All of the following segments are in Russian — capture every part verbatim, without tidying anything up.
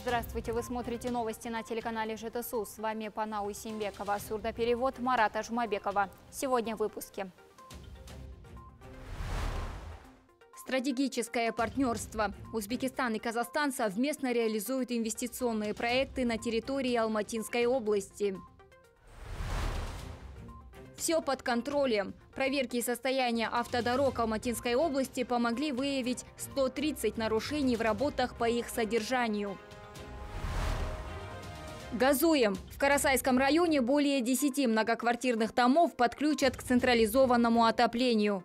Здравствуйте, вы смотрите новости на телеканале ЖТСУ. С вами Панау Симбекова, сурдоперевод Марата Жумабекова. Сегодня в выпуске. Стратегическое партнерство. Узбекистан и Казахстан совместно реализуют инвестиционные проекты на территории Алматинской области. Все под контролем. Проверки состояния автодорог Алматинской области помогли выявить сто тридцать нарушений в работах по их содержанию. Газуем. В Карасайском районе более десяти многоквартирных домов подключат к централизованному отоплению.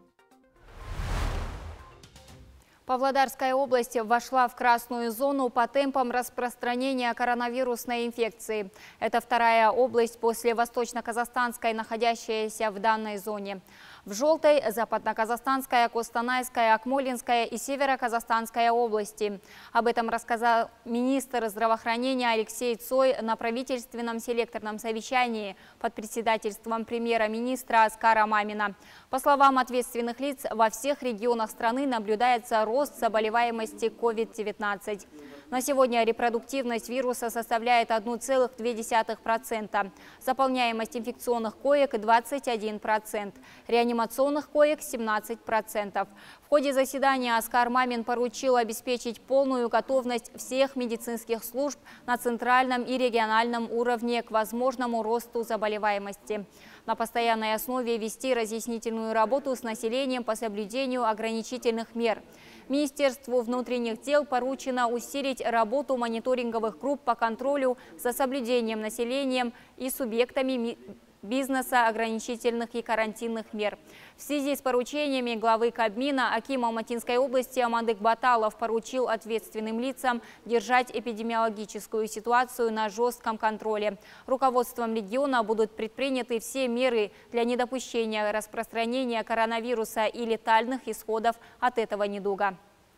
Павлодарская область вошла в красную зону по темпам распространения коронавирусной инфекции. Это вторая область после Восточно-Казахстанской, находящаяся в данной зоне. В желтой – Западно-Казахстанская, Костанайская, Акмолинская и Северо-Казахстанская области. Об этом рассказал министр здравоохранения Алексей Цой на правительственном селекторном совещании под председательством премьера-министра Аскара Мамина. По словам ответственных лиц, во всех регионах страны наблюдается рост заболеваемости ковид девятнадцать. На сегодня репродуктивность вируса составляет одна целая две десятых процента. Заполняемость инфекционных коек – двадцать один процент. Реанимационных коек – семнадцать процентов. В ходе заседания Аскар Мамин поручил обеспечить полную готовность всех медицинских служб на центральном и региональном уровне к возможному росту заболеваемости. На постоянной основе вести разъяснительную работу с населением по соблюдению ограничительных мер. Министерству внутренних дел поручено усилить работу мониторинговых групп по контролю за соблюдением населением и субъектами бизнеса ограничительных и карантинных мер. В связи с поручениями главы Кабмина аким Алматинской области Амандык Баталов поручил ответственным лицам держать эпидемиологическую ситуацию на жестком контроле. Руководством региона будут предприняты все меры для недопущения распространения коронавируса и летальных исходов от этого недуга.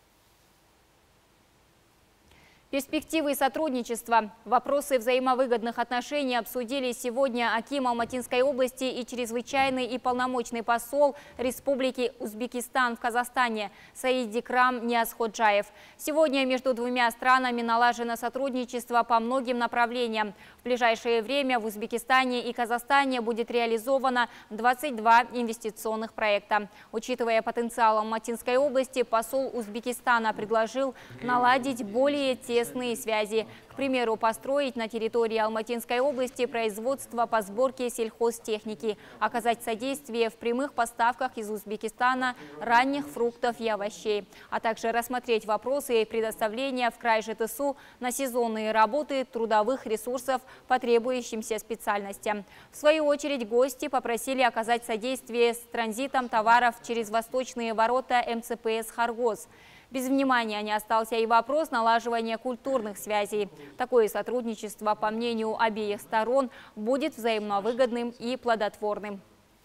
Перспективы сотрудничества. Вопросы взаимовыгодных отношений обсудили сегодня аким Алматинской области и чрезвычайный и полномочный посол Республики Узбекистан в Казахстане Саидикрам Ниязходжаев. Сегодня между двумя странами налажено сотрудничество по многим направлениям. В ближайшее время в Узбекистане и Казахстане будет реализовано двадцать два инвестиционных проекта. Учитывая потенциал Алматинской области, посол Узбекистана предложил наладить более тесные связи. К примеру, построить на территории Алматинской области производство по сборке сельхозтехники, оказать содействие в прямых поставках из Узбекистана ранних фруктов и овощей, а также рассмотреть вопросы предоставления в край ЖТСУ на сезонные работы трудовых ресурсов по требующимся специальностям. В свою очередь, гости попросили оказать содействие с транзитом товаров через восточные ворота эм цэ пэ эс «Харгоз». Без внимания не остался и вопрос налаживания культурных связей. Такое сотрудничество, по мнению обеих сторон, будет взаимовыгодным и плодотворным.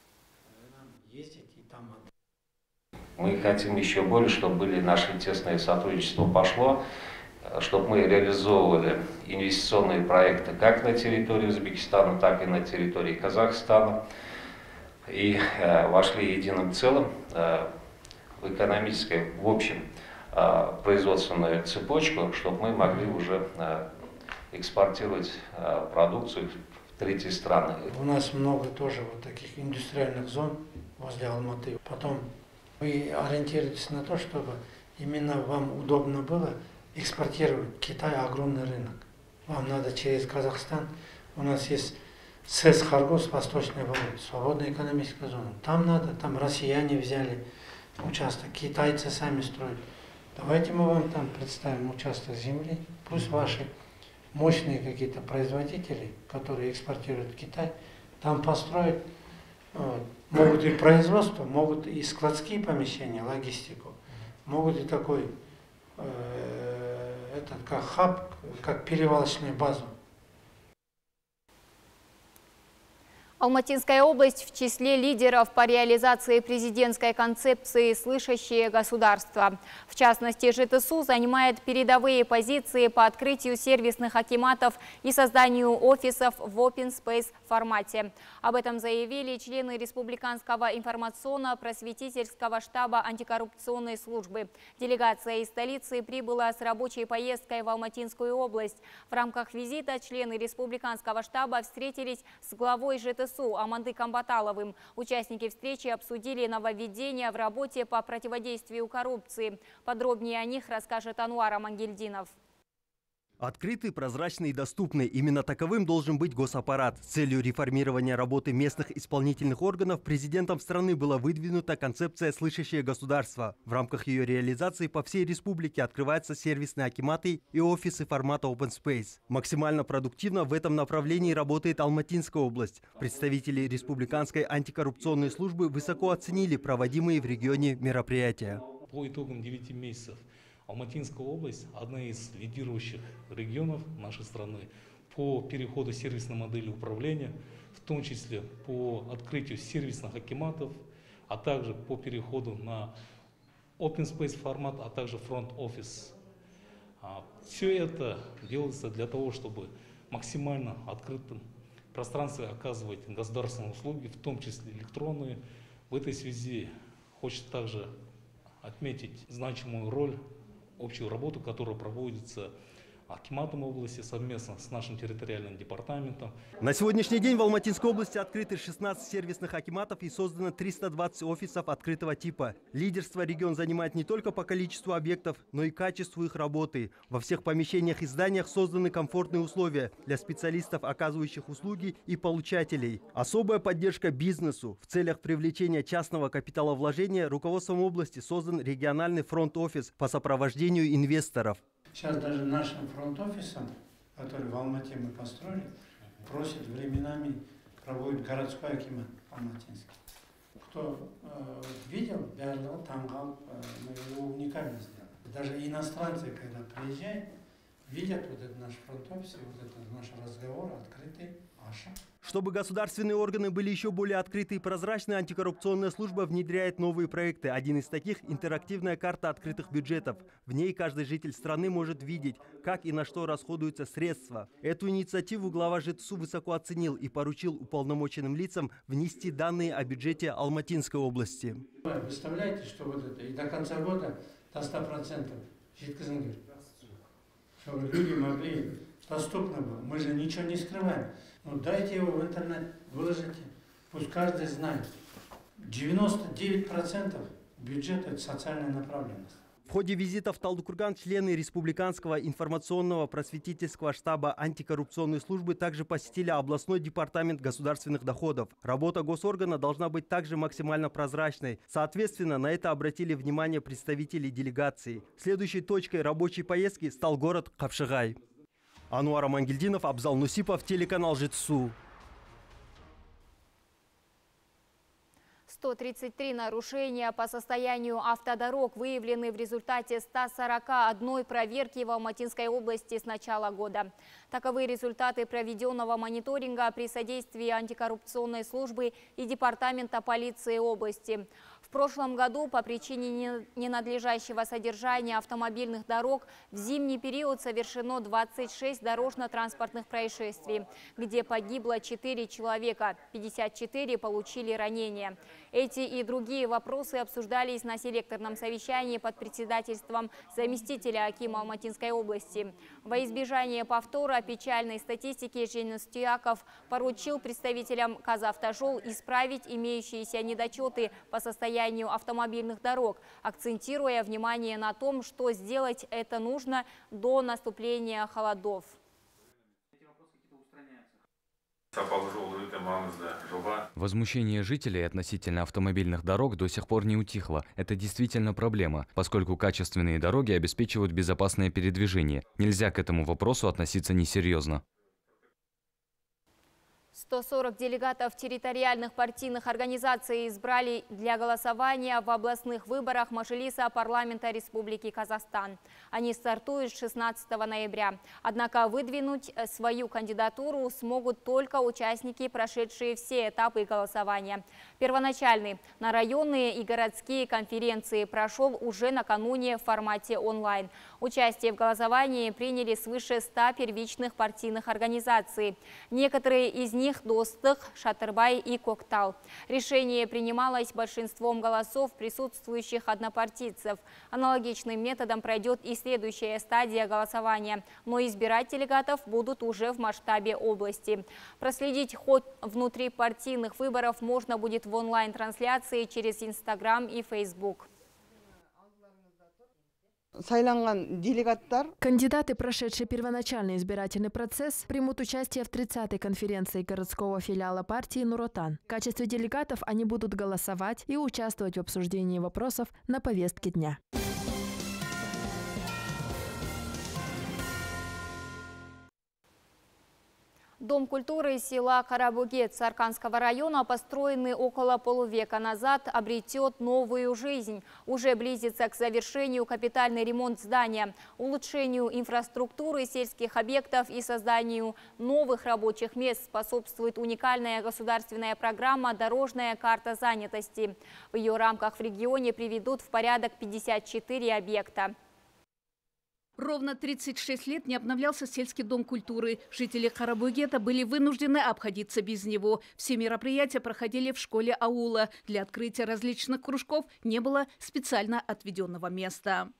Мы хотим еще более, чтобы были наши тесные сотрудничества пошло, чтобы мы реализовывали инвестиционные проекты как на территории Узбекистана, так и на территории Казахстана. И э, вошли единым целым э, в экономическое, в общем, производственную цепочку, чтобы мы могли уже экспортировать продукцию в третьи страны. У нас много тоже вот таких индустриальных зон возле Алматы. Потом вы ориентируетесь на то, чтобы именно вам удобно было экспортировать. Китай огромный рынок. Вам надо через Казахстан. У нас есть СЭС Харгоз, Восточный Волод, свободная экономическая зона. Там надо, там россияне взяли участок, китайцы сами строят. Давайте мы вам там представим участок земли, пусть ваши мощные какие-то производители, которые экспортируют в Китай, там построят, вот, могут и производство, могут и складские помещения, логистику, могут и такой, э, этот, как хаб, как перевалочную базу. Алматинская область в числе лидеров по реализации президентской концепции «Слышащее государство». В частности, ЖТСУ занимает передовые позиции по открытию сервисных акиматов и созданию офисов в Open Space формате. Об этом заявили члены Республиканского информационно-просветительского штаба антикоррупционной службы. Делегация из столицы прибыла с рабочей поездкой в Алматинскую область. В рамках визита члены Республиканского штаба встретились с главой ЖТСУ Аманды Камбаталовым. Участники встречи обсудили нововведения в работе по противодействию коррупции. Подробнее о них расскажет Ануар Амангельдинов. Открытый, прозрачный и доступный. Именно таковым должен быть госаппарат. С целью реформирования работы местных исполнительных органов президентом страны была выдвинута концепция «Слышащее государство». В рамках ее реализации по всей республике открываются сервисные акиматы и офисы формата Open Space. Максимально продуктивно в этом направлении работает Алматинская область. Представители Республиканской антикоррупционной службы высоко оценили проводимые в регионе мероприятия. По итогам девяти месяцев Алматинская область – одна из лидирующих регионов нашей страны по переходу сервисной модели управления, в том числе по открытию сервисных акиматов, а также по переходу на Open Space формат, а также Front Office. Все это делается для того, чтобы максимально открытым пространстве оказывать государственные услуги, в том числе электронные. В этой связи хочется также отметить значимую роль, общую работу, которая проводится акиматом области совместно с нашим территориальным департаментом. На сегодняшний день в Алматинской области открыты шестнадцать сервисных акиматов и создано триста двадцать офисов открытого типа. Лидерство регион занимает не только по количеству объектов, но и качеству их работы. Во всех помещениях и зданиях созданы комфортные условия для специалистов, оказывающих услуги, и получателей. Особая поддержка бизнесу. В целях привлечения частного капиталовложения руководством области создан региональный фронт-офис по сопровождению инвесторов. Сейчас даже нашим фронт-офисом, который в Алмате мы построили, просят временами проводить городской акимат алматинский. Кто э, видел, Бярлал, Тамгал, э, мы его уникально сделали. Даже иностранцы, когда приезжают, видят вот этот наш фронт-офис, вот этот наш разговор открытый, Аша. Чтобы государственные органы были еще более открыты и прозрачны, антикоррупционная служба внедряет новые проекты. Один из таких – интерактивная карта открытых бюджетов. В ней каждый житель страны может видеть, как и на что расходуются средства. Эту инициативу глава ЖТСУ высоко оценил и поручил уполномоченным лицам внести данные о бюджете Алматинской области. Представляете, что вот это и до конца года до ста процентов жидкозангер, чтобы люди могли доступно было. Мы же ничего не скрываем. Ну, дайте его в интернет, выложите. Пусть каждый знает. девяносто девять процентов бюджета – это социальная направленность. В ходе визита в Талдыкурган члены Республиканского информационного просветительского штаба антикоррупционной службы также посетили областной департамент государственных доходов. Работа госоргана должна быть также максимально прозрачной. Соответственно, на это обратили внимание представители делегации. Следующей точкой рабочей поездки стал город Капшыгай. Ануар Амангельдинов, Абзал Нусипов, телеканал ЖТСУ. сто тридцать три нарушения по состоянию автодорог выявлены в результате ста сорока одной проверки в Алматинской области с начала года. Таковы результаты проведенного мониторинга при содействии антикоррупционной службы и департамента полиции области. В прошлом году по причине ненадлежащего содержания автомобильных дорог в зимний период совершено двадцать шесть дорожно-транспортных происшествий, где погибло четыре человека, пятьдесят четыре получили ранения. Эти и другие вопросы обсуждались на селекторном совещании под председательством заместителя акима Алматинской области. Во избежание повтора печальной статистики Женис Тюяков поручил представителям Казавтожол исправить имеющиеся недочеты по состоянию автомобильных дорог, акцентируя внимание на том, что сделать это нужно до наступления холодов. Возмущение жителей относительно автомобильных дорог до сих пор не утихло. Это действительно проблема, поскольку качественные дороги обеспечивают безопасное передвижение. Нельзя к этому вопросу относиться несерьезно. сто сорок делегатов территориальных партийных организаций избрали для голосования в областных выборах Мажилиса парламента Республики Казахстан. Они стартуют с шестнадцатого ноября. Однако выдвинуть свою кандидатуру смогут только участники, прошедшие все этапы голосования. Первоначальный на районные и городские конференции прошел уже накануне в формате онлайн. Участие в голосовании приняли свыше ста первичных партийных организаций. Некоторые из них Достық, Шатырбай и Коктал. Решение принималось большинством голосов присутствующих однопартийцев. Аналогичным методом пройдет и следующая стадия голосования, но избирать делегатов будут уже в масштабе области. Проследить ход внутрипартийных выборов можно будет в онлайн-трансляции через Инстаграм и Фейсбук. Кандидаты, прошедшие первоначальный избирательный процесс, примут участие в тридцатой конференции городского филиала партии «Нур-Отан». В качестве делегатов они будут голосовать и участвовать в обсуждении вопросов на повестке дня. Дом культуры села Карабугет Сарканского района, построенный около полувека назад, обретет новую жизнь. Уже близится к завершению капитальный ремонт здания, улучшению инфраструктуры сельских объектов и созданию новых рабочих мест способствует уникальная государственная программа «Дорожная карта занятости». В ее рамках в регионе приведут в порядок пятьдесят четыре объекта. Ровно тридцать шесть лет не обновлялся сельский дом культуры. Жители Карабугета были вынуждены обходиться без него. Все мероприятия проходили в школе аула. Для открытия различных кружков не было специально отведенного места.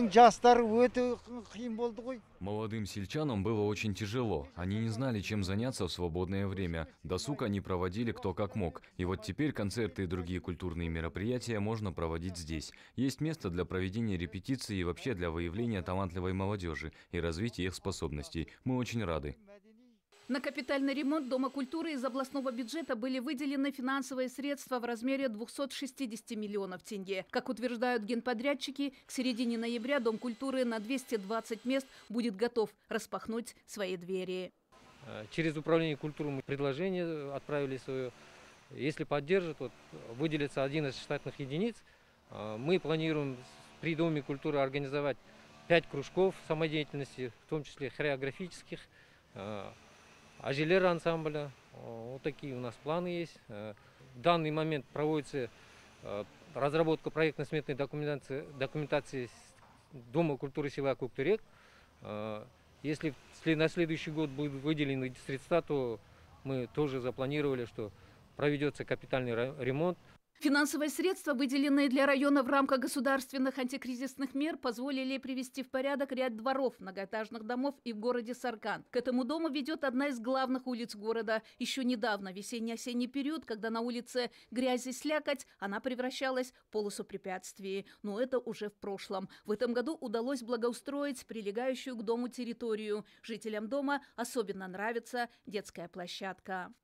Молодым сельчанам было очень тяжело. Они не знали, чем заняться в свободное время. Досуг они проводили кто как мог. И вот теперь концерты и другие культурные мероприятия можно проводить здесь. Есть место для проведения репетиций и вообще для выявления талантливой молодежи и развития их способностей. Мы очень рады. На капитальный ремонт Дома культуры из областного бюджета были выделены финансовые средства в размере двухсот шестидесяти миллионов тенге. Как утверждают генподрядчики, к середине ноября Дом культуры на двести двадцать мест будет готов распахнуть свои двери. Через управление культуры мы предложение отправили свое. Если поддержат, вот, выделится одиннадцать штатных единиц. Мы планируем при Доме культуры организовать пять кружков самодеятельности, в том числе хореографических, ажелер ансамбля. Вот такие у нас планы есть. В данный момент проводится разработка проектно-сметной документации, документации Дома культуры села Куктурек. Если на следующий год будут выделены средства, то мы тоже запланировали, что проведется капитальный ремонт. Финансовые средства, выделенные для района в рамках государственных антикризисных мер, позволили привести в порядок ряд дворов, многоэтажных домов и в городе Саркан. К этому дому ведет одна из главных улиц города. Еще недавно, весенний-осенний период, когда на улице грязь и слякоть, она превращалась в полосу препятствий. Но это уже в прошлом. В этом году удалось благоустроить прилегающую к дому территорию. Жителям дома особенно нравится детская площадка.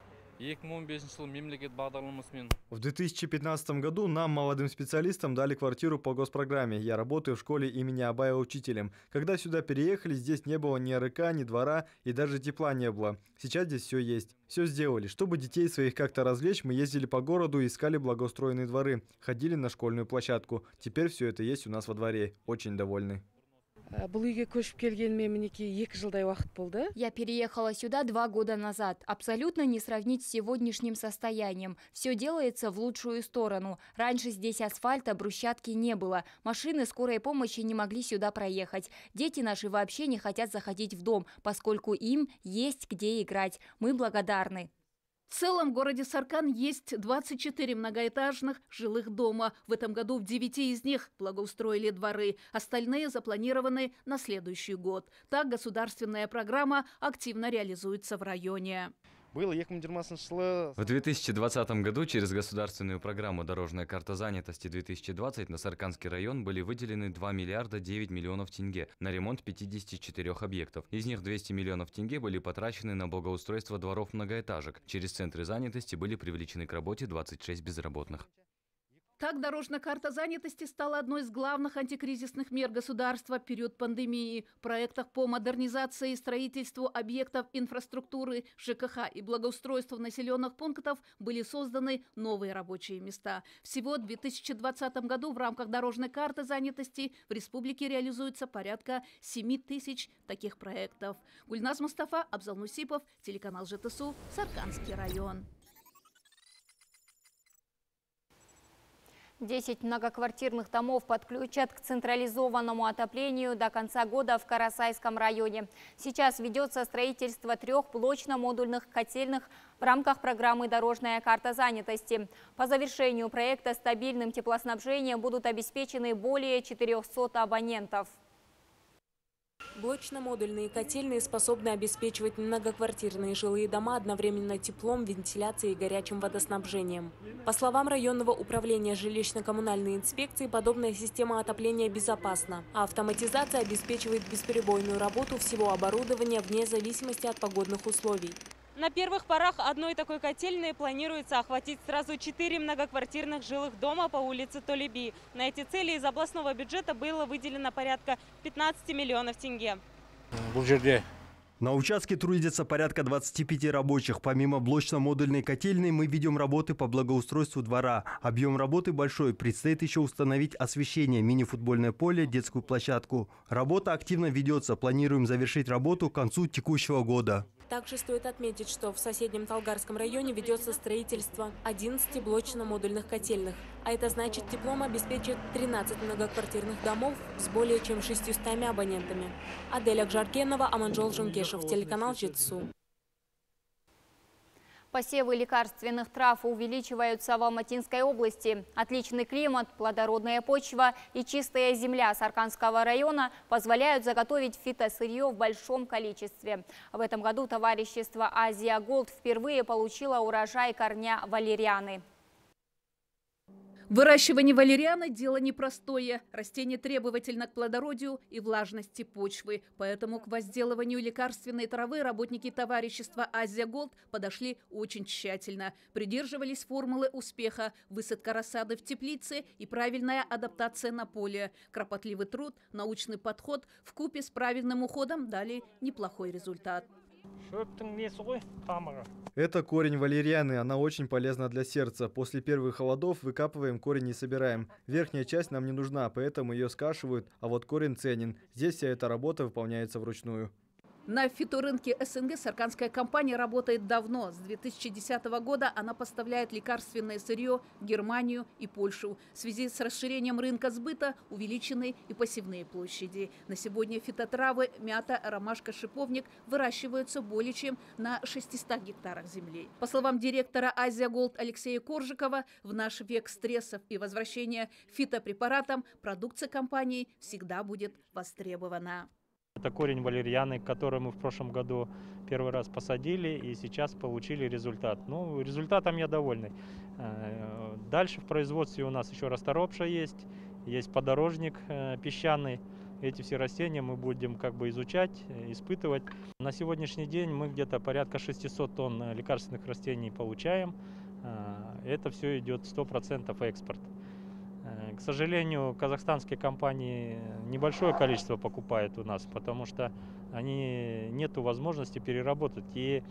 В две тысячи пятнадцатом году нам, молодым специалистам, дали квартиру по госпрограмме. Я работаю в школе имени Абая учителем. Когда сюда переехали, здесь не было ни РК, ни двора и даже тепла не было. Сейчас здесь все есть. Все сделали. Чтобы детей своих как-то развлечь, мы ездили по городу и искали благоустроенные дворы. Ходили на школьную площадку. Теперь все это есть у нас во дворе. Очень довольны. Я переехала сюда два года назад. Абсолютно не сравнить с сегодняшним состоянием. Все делается в лучшую сторону. Раньше здесь асфальта, брусчатки не было. Машины скорой помощи не могли сюда проехать. Дети наши вообще не хотят заходить в дом, поскольку им есть где играть. Мы благодарны. В целом в городе Саркан есть двадцать четыре многоэтажных жилых дома. В этом году в девяти из них благоустроили дворы. Остальные запланированы на следующий год. Так государственная программа активно реализуется в районе. В две тысячи двадцатом году через государственную программу «Дорожная карта занятости две тысячи двадцать» на Сарканский район были выделены два миллиарда девять миллионов тенге на ремонт пятидесяти четырёх объектов. Из них двести миллионов тенге были потрачены на благоустройство дворов многоэтажек. Через центры занятости были привлечены к работе двадцать шесть безработных. Так, дорожная карта занятости стала одной из главных антикризисных мер государства в период пандемии. В проектах по модернизации и строительству объектов инфраструктуры, ЖКХ и благоустройству населенных пунктов были созданы новые рабочие места. Всего в две тысячи двадцатом году в рамках дорожной карты занятости в республике реализуется порядка семи тысяч таких проектов. Гульназ Мустафа, Абзал Мусипов, телеканал ЖТСУ, Сарканский район. десять многоквартирных домов подключат к централизованному отоплению до конца года в Карасайском районе. Сейчас ведется строительство трех блочно-модульных котельных в рамках программы «Дорожная карта занятости». По завершению проекта стабильным теплоснабжением будут обеспечены более четырёхсот абонентов. Блочно-модульные котельные способны обеспечивать многоквартирные жилые дома одновременно теплом, вентиляцией и горячим водоснабжением. По словам районного управления жилищно-коммунальной инспекции, подобная система отопления безопасна, а автоматизация обеспечивает бесперебойную работу всего оборудования вне зависимости от погодных условий. На первых порах одной такой котельной планируется охватить сразу четыре многоквартирных жилых дома по улице Толеби. На эти цели из областного бюджета было выделено порядка пятнадцати миллионов тенге. На участке трудится порядка двадцати пяти рабочих. Помимо блочно-модульной котельной мы ведем работы по благоустройству двора. Объем работы большой. Предстоит еще установить освещение, мини-футбольное поле, детскую площадку. Работа активно ведется. Планируем завершить работу к концу текущего года. Также стоит отметить, что в соседнем Талгарском районе ведется строительство одиннадцати блочно-модульных котельных. А это значит, теплом обеспечит тринадцать многоквартирных домов с более чем шестьюстами абонентами. Адель Акжаркенова, Аманжол Жункешев, телеканал ЖТСУ. Посевы лекарственных трав увеличиваются в Алматинской области. Отличный климат, плодородная почва и чистая земля Сарканского района позволяют заготовить фитосырье в большом количестве. В этом году товарищество «Азия Голд» впервые получило урожай корня валерианы. Выращивание валерианы – дело непростое. Растение требовательно к плодородию и влажности почвы. Поэтому к возделыванию лекарственной травы работники товарищества «Азия Голд» подошли очень тщательно. Придерживались формулы успеха – высадка рассады в теплице и правильная адаптация на поле. Кропотливый труд, научный подход вкупе с правильным уходом дали неплохой результат. Это корень валерианы, она очень полезна для сердца. После первых холодов выкапываем корень и собираем. Верхняя часть нам не нужна, поэтому ее скашивают, а вот корень ценен. Здесь вся эта работа выполняется вручную. На фиторынке СНГ сарканская компания работает давно. С две тысячи десятого года она поставляет лекарственное сырье в Германию и Польшу. В связи с расширением рынка сбыта увеличены и посевные площади. На сегодня фитотравы, мята, ромашка, шиповник выращиваются более чем на шестистах гектарах земли. По словам директора «Азия Голд» Алексея Коржикова, в наш век стрессов и возвращения фитопрепаратам продукция компании всегда будет востребована. Это корень валерианы, который мы в прошлом году первый раз посадили и сейчас получили результат. Ну, результатом я довольный. Дальше в производстве у нас еще расторопша есть, есть подорожник песчаный. Эти все растения мы будем как бы изучать, испытывать. На сегодняшний день мы где-то порядка шестисот тонн лекарственных растений получаем. Это все идет сто процентов экспорт. К сожалению, казахстанские компании небольшое количество покупают у нас, потому что они нету возможности переработать. И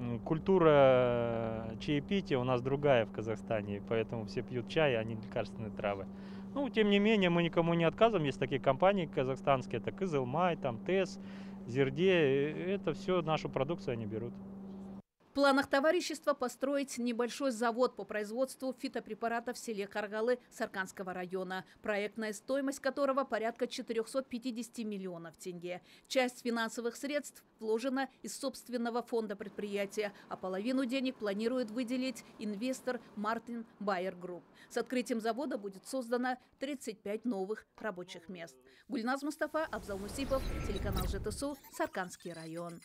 культура чаепития у нас другая в Казахстане, поэтому все пьют чай, а не лекарственные травы. Ну, тем не менее, мы никому не отказываем. Есть такие компании казахстанские, это Кызылмай, там ТЭС, Зерде. Это все нашу продукцию они берут. В планах товарищества построить небольшой завод по производству фитопрепаратов в селе Каргалы Сарканского района, проектная стоимость которого порядка четырёхсот пятидесяти миллионов тенге. Часть финансовых средств вложена из собственного фонда предприятия, а половину денег планирует выделить инвестор Мартин Байер Групп. С открытием завода будет создано тридцать пять новых рабочих мест. Гульназ Мустафа, Абзал Мусипов, телеканал ЖТСУ, Сарканский район.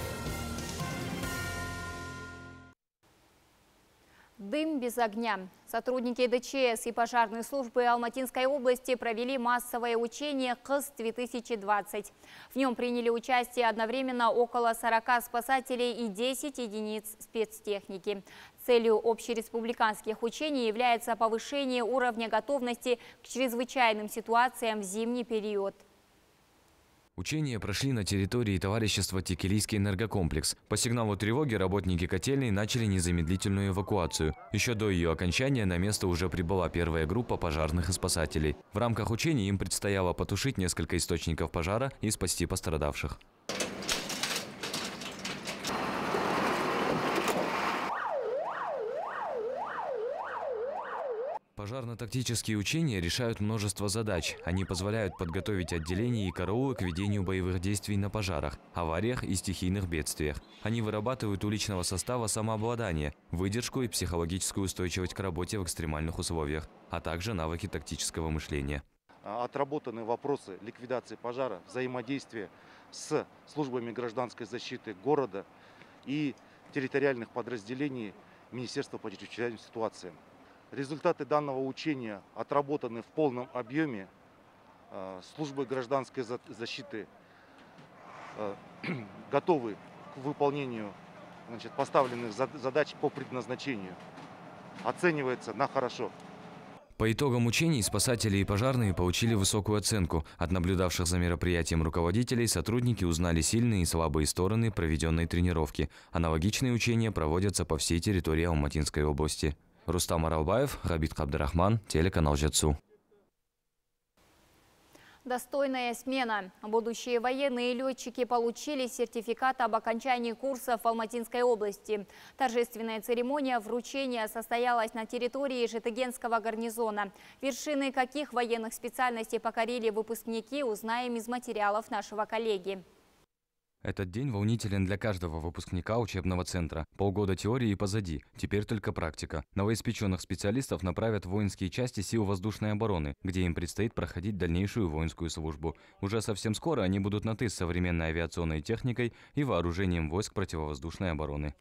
Дым без огня. Сотрудники ДЧС и пожарной службы Алматинской области провели массовое учение «Кыс-две тысячи двадцать». В нем приняли участие одновременно около сорока спасателей и десяти единиц спецтехники. Целью общереспубликанских учений является повышение уровня готовности к чрезвычайным ситуациям в зимний период. Учения прошли на территории товарищества «Текелийский энергокомплекс». По сигналу тревоги работники котельной начали незамедлительную эвакуацию. Еще до ее окончания на место уже прибыла первая группа пожарных и спасателей. В рамках учений им предстояло потушить несколько источников пожара и спасти пострадавших. Пожарно-тактические учения решают множество задач. Они позволяют подготовить отделения и караулы к ведению боевых действий на пожарах, авариях и стихийных бедствиях. Они вырабатывают у личного состава самообладание, выдержку и психологическую устойчивость к работе в экстремальных условиях, а также навыки тактического мышления. Отработаны вопросы ликвидации пожара, взаимодействия с службами гражданской защиты города и территориальных подразделений Министерства по чрезвычайным ситуациям. Результаты данного учения отработаны в полном объеме. Службы гражданской защиты готовы к выполнению, значит, поставленных задач по предназначению. Оценивается на хорошо. По итогам учений спасатели и пожарные получили высокую оценку. От наблюдавших за мероприятием руководителей сотрудники узнали сильные и слабые стороны проведенной тренировки. Аналогичные учения проводятся по всей территории Алматинской области. Рустам Аралбаев, Габит Кабдрахман, телеканал Жетсу. Достойная смена. Будущие военные летчики получили сертификат об окончании курсов в Алматинской области. Торжественная церемония вручения состоялась на территории Жетыгенского гарнизона. Вершины каких военных специальностей покорили выпускники, узнаем из материалов нашего коллеги. Этот день волнителен для каждого выпускника учебного центра. Полгода теории позади, теперь только практика. Новоиспеченных специалистов направят в воинские части сил воздушной обороны, где им предстоит проходить дальнейшую воинскую службу. Уже совсем скоро они будут на «ты» с современной авиационной техникой и вооружением войск противовоздушной обороны.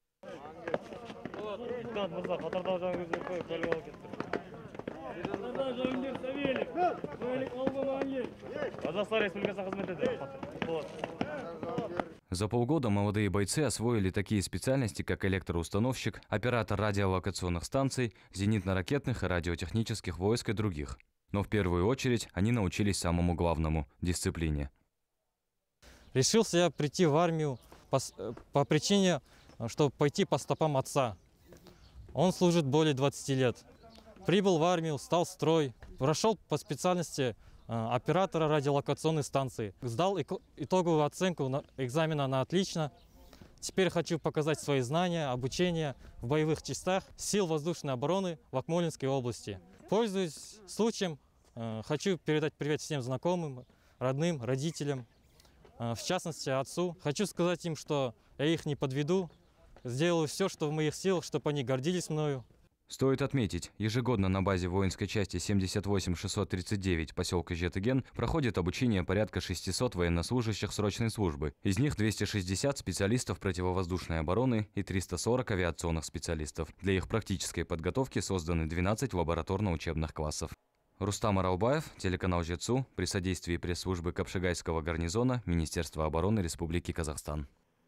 За полгода молодые бойцы освоили такие специальности, как электроустановщик, оператор радиолокационных станций, зенитно-ракетных и радиотехнических войск и других. Но в первую очередь они научились самому главному – дисциплине. Решился я прийти в армию по, по причине, чтобы пойти по стопам отца. Он служит более двадцати лет. Прибыл в армию, стал в строй, прошел по специальности оператора радиолокационной станции. Сдал итоговую оценку экзамена на отлично. Теперь хочу показать свои знания, обучение в боевых частях сил воздушной обороны в Акмолинской области. Пользуясь случаем, хочу передать привет всем знакомым, родным, родителям, в частности отцу. Хочу сказать им, что я их не подведу, сделаю все, что в моих силах, чтобы они гордились мною. Стоит отметить, ежегодно на базе воинской части семьдесят восемь шестьсот тридцать девять поселка Жетыген проходит обучение порядка шестисот военнослужащих срочной службы. Из них двести шестьдесят специалистов противовоздушной обороны и триста сорок авиационных специалистов. Для их практической подготовки созданы двенадцать лабораторно-учебных классов. Рустам Аралбаев, телеканал Жетсу, при содействии пресс-службы Капшыгайского гарнизона Министерства обороны Республики Казахстан.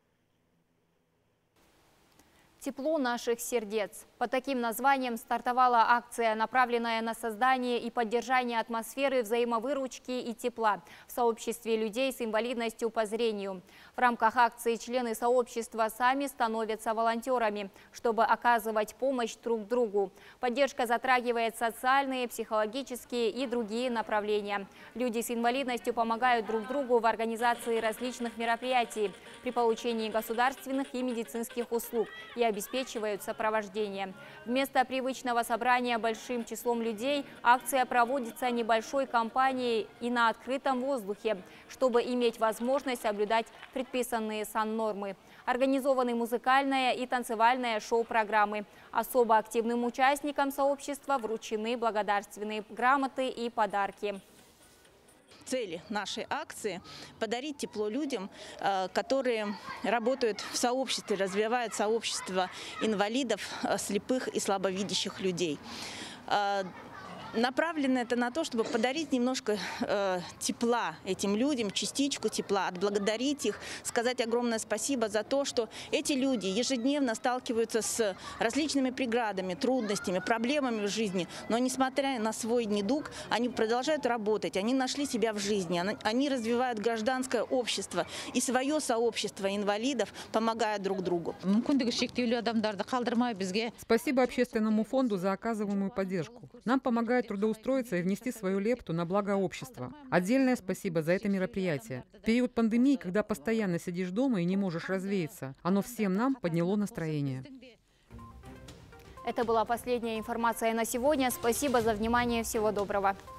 Тепло наших сердец. По таким названиям стартовала акция, направленная на создание и поддержание атмосферы взаимовыручки и тепла в сообществе людей с инвалидностью по зрению. В рамках акции члены сообщества сами становятся волонтерами, чтобы оказывать помощь друг другу. Поддержка затрагивает социальные, психологические и другие направления. Люди с инвалидностью помогают друг другу в организации различных мероприятий, при получении государственных и медицинских услуг и обеспечивают сопровождение. Вместо привычного собрания большим числом людей акция проводится небольшой компанией и на открытом воздухе, чтобы иметь возможность соблюдать предписанные саннормы. Организованы музыкальная и танцевальная шоу-программы. Особо активным участникам сообщества вручены благодарственные грамоты и подарки. цели нашей акции – подарить тепло людям, которые работают в сообществе, развивают сообщество инвалидов, слепых и слабовидящих людей. Направлено это на то, чтобы подарить немножко э, тепла этим людям, частичку тепла, отблагодарить их, сказать огромное спасибо за то, что эти люди ежедневно сталкиваются с различными преградами, трудностями, проблемами в жизни, но несмотря на свой недуг, они продолжают работать, они нашли себя в жизни, они развивают гражданское общество и свое сообщество инвалидов, помогая друг другу. Спасибо общественному фонду за оказываемую поддержку. Нам помогают трудоустроиться и внести свою лепту на благо общества. Отдельное спасибо за это мероприятие. В период пандемии, когда постоянно сидишь дома и не можешь развеяться, оно всем нам подняло настроение. Это была последняя информация на сегодня. Спасибо за внимание. Всего доброго.